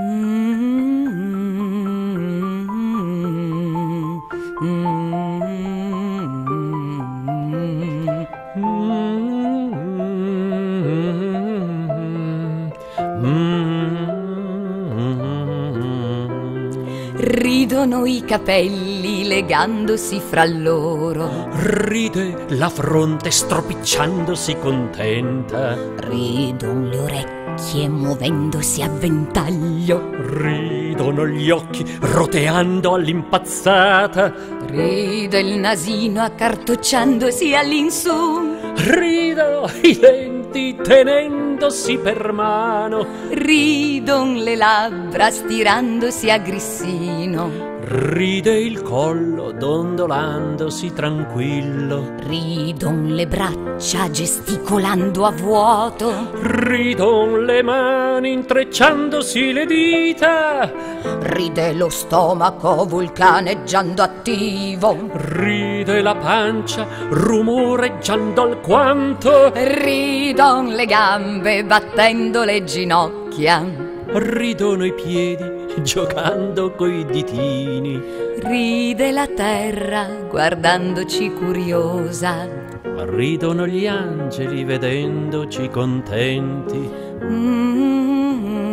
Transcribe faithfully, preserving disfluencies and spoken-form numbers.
Ridono i capelli legandosi fra loro. Ride la fronte stropicciandosi contenta. Ridon le orecchie muovendosi a ventaglio. Ridono gli occhi roteando all'impazzata. Ride il nasino accartocciandosi all'insù. Ridono i denti tenendosi per mano. Ridon le labbra stirandosi a grissino. Ride il collo dondolandosi tranquillo. Ridon le braccia gesticolando a vuoto. Ridon le mani intrecciandosi le dita. Ride lo stomaco vulcaneggiando attivo. Ride la pancia rumoreggiando alquanto. Ridon le gambe battendo le ginocchia. Ridono i piedi giocando coi ditini. Ride la terra guardandoci curiosa. Ridono gli angeli vedendoci contenti. Mm-hmm.